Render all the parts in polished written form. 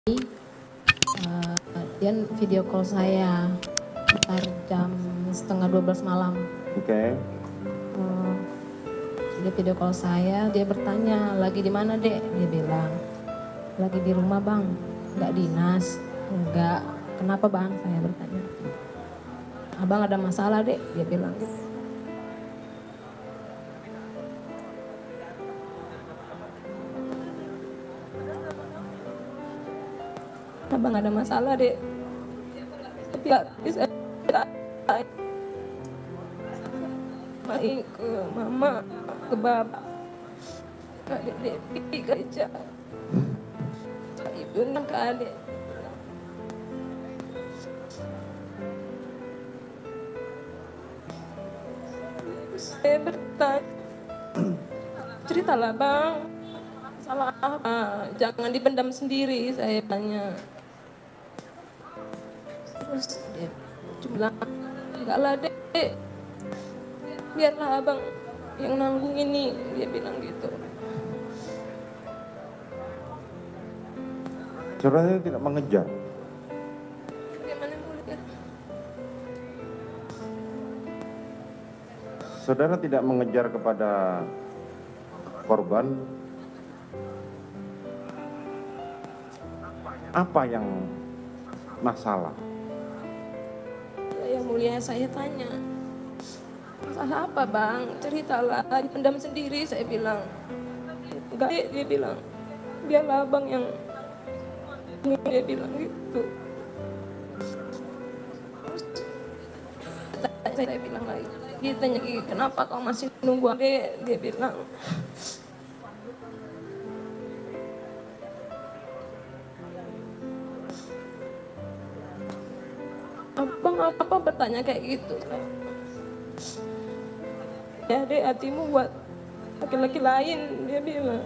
Dia video call saya sekitar jam setengah 12 malam. Oke. Dia video call saya, dia bertanya, lagi di mana dek? Dia bilang, lagi di rumah bang, nggak dinas. Enggak, kenapa bang? Saya bertanya. Abang ada masalah dek? Dia bilang gitu. Abang ada masalah dek. Tidak bisa main ke mama, ke bapak, ke adik ke Ica, ke ibu dan ke adik. Saya bertanya, ceritalah bang, salah apa? Jangan dipendam sendiri, saya tanya. Terus dia bilang, enggak lah dek, biarlah abang yang nanggung ini, dia bilang gitu. Saudara tidak mengejar. Bagaimana boleh? Saudara tidak mengejar kepada korban. Apa yang masalah? Yang mulia saya tanya, masalah apa bang? Ceritalah, dipendam sendiri, saya bilang. Enggak, dia bilang, biarlah abang yang, dia bilang gitu. Terus saya bilang lagi, dia tanya, kenapa kau masih nunggu adek? Dia bilang, abang apa bertanya kayak gitu? Ya dek, hatimu buat laki-laki lain, dia bilang.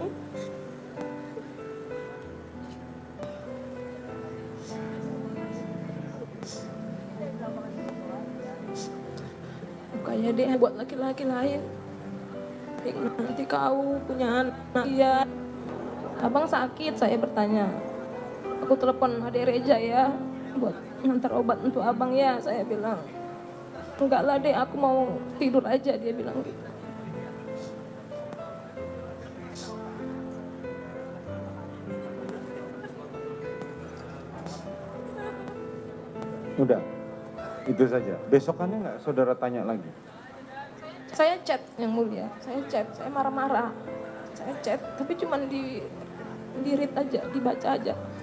Bukannya dek buat laki-laki lain. Nanti kau punya anak, ya. Abang sakit, saya bertanya. Aku telepon adik Reja ya, buat ngantar obat untuk abang ya, saya bilang. Enggak lah dek, aku mau tidur aja, dia bilang gitu. Udah, itu saja. Besokannya nggak saudara tanya lagi? Saya chat yang mulia, saya chat, saya marah-marah. Saya chat, tapi cuman di read aja, dibaca aja.